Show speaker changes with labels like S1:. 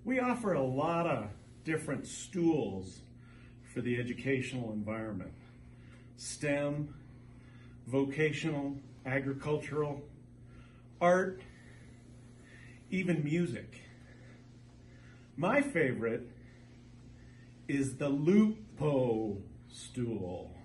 S1: We offer a lot of different stools for the educational environment. STEM, vocational, agricultural, art, even music. My favorite is the LupO Stool.